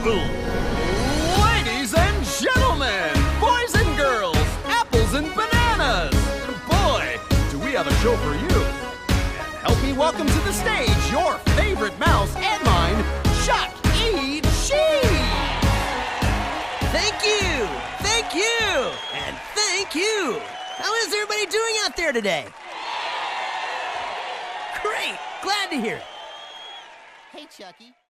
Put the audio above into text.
Ladies and gentlemen, boys and girls, apples and bananas. Boy, do we have a show for you. And help me welcome to the stage your favorite mouse and mine, Chuck E. Cheese. Thank you, and thank you. How is everybody doing out there today? Great, glad to hear it. Hey, Chucky.